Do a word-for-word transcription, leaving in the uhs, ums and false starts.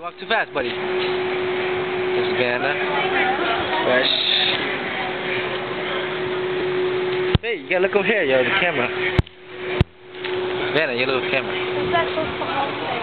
walk too fast, buddy. There's Vanna. Fresh. Hey, you gotta look over here, yo, the camera. Vanna, your little camera.